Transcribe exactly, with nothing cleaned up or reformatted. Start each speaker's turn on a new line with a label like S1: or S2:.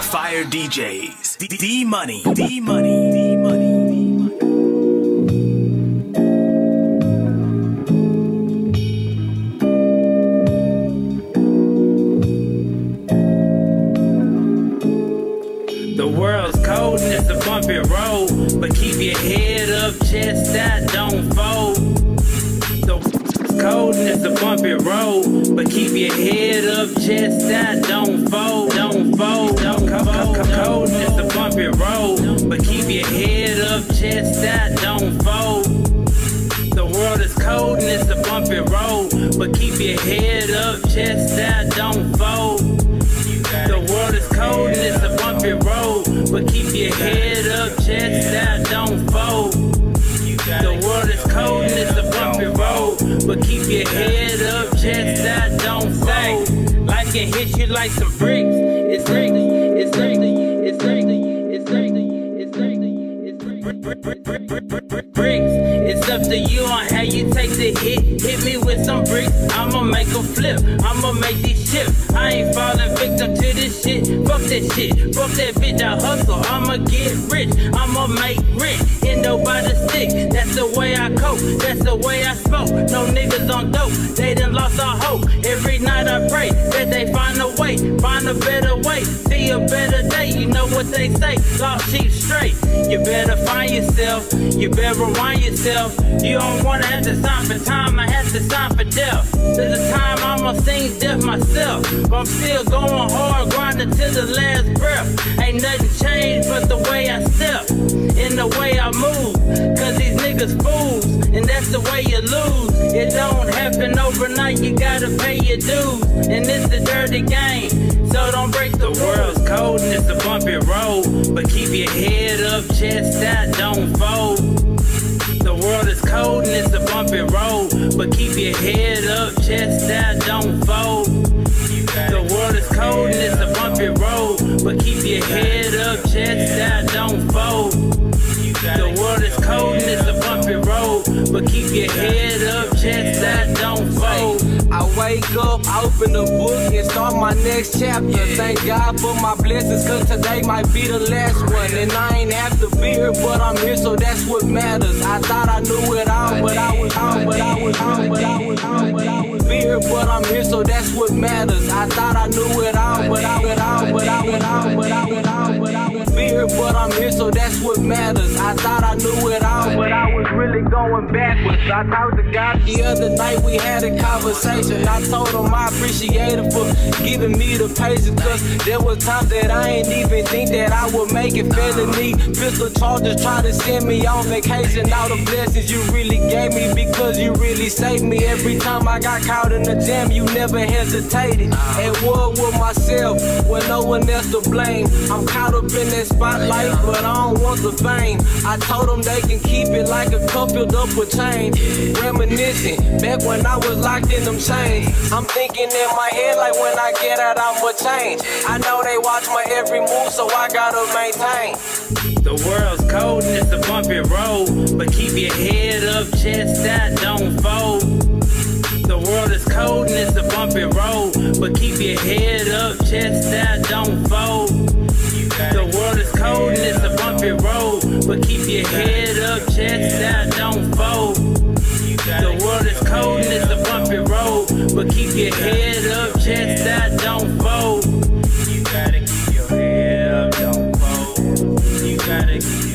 S1: Fire D Js. D Money. D Money. D Money.
S2: The world's cold and it's a bumpy road, but keep your head up, chest out, don't fold. The world's cold and it's a bumpy road, but keep your head up, chest out, don't fold, don't fold. Don't fold. Cold and it's a bumpy road, but keep your head up, chest out, don't fold. The world is cold and it's a bumpy road, but keep your head up, chest out, don't fold. The world is cold and it's a bumpy road, but keep your head up, chest out, don't fold. The world is cold and it's a bumpy road, but keep your head up, chest out, don't fold. Life can hit you like some bricks. It's rigged, it's rigged, it's rigged, it's rigged, it's rigged, it's rigged. Bricks. It's up to you on how you take the hit. Hit me with some bricks, I'ma make a flip. I'ma make these chips. I ain't falling victim to this shit. Fuck that shit, fuck that bitch. I hustle, I'ma get rich. I'ma make rent, end up by the stick. That's the way I cope, that's the way I smoke. No niggas on dope, they done lost all hope. Every night I pray that they find a way, find a better way, see a better day. You know what they say, lost sheep straight. You better find yourself, you better rewind yourself. You don't wanna have to sign for time, I have to sign for death. There's a time I'ma sing death myself, but I'm still going hard, grinding to the last breath. Ain't nothing changed but the way I step, and the way I move, cause these niggas fools, and that's the way you lose. It don't happen overnight, you gotta pay your dues, and it's a dirty game, so don't break the world's cold and it's a bumpy road, but keep your head up, chest out, don't fold. The world is cold and it's a bumpy road, but keep your head up, chest out, don't fold. The world is cold and it's a bumpy road, but keep your head up, chest out, don't fold. The world is cold and it's a bumpy road, but keep your head up, chest out, don't fold.
S3: I wake up, open the book, and start my next chapter. Thank God for my blessings, cause today might be the last one. And I ain't have to be here, but I'm here, so that's what matters. I thought I knew it all, but I was on, but I was on, but I was on, but I was here, but I'm here, so that's what matters. I thought I knew it all, but I was on, but I was on, but I was on, but I was here, but I'm here, so that's what matters. I thought I knew it all, but I was really going backwards. I talked to God the other night, we had a conversation. I told him I appreciate him for giving me the patience, cause there was times that I ain't even think that I would make it. Felony, pistol charges try to send me on vacation. All the blessings you really gave me, because you really saved me. Every time I got caught in the jam, you never hesitated. At war with myself, with no one else to blame. I'm caught up in that spotlight, but I don't want the fame. I told them they can keep it like a cup filled up with change. Reminiscing, back when I was locked in them chains. I'm thinking in my head like when I get out I'ma change. I know they watch my every move, so I gotta maintain.
S2: The world's cold and it's a bumpy road, but keep your head up, chest out, don't fold. The world is cold and it's a bumpy road, but keep your head up, chest out, don't fold. The world is cold and it's a bumpy road, but keep your head up, chest out, don't fold. The world is cold and it's a bumpy road, but keep your head up, chest out, don't fold. You gotta keep your head up, don't fold. You gotta keep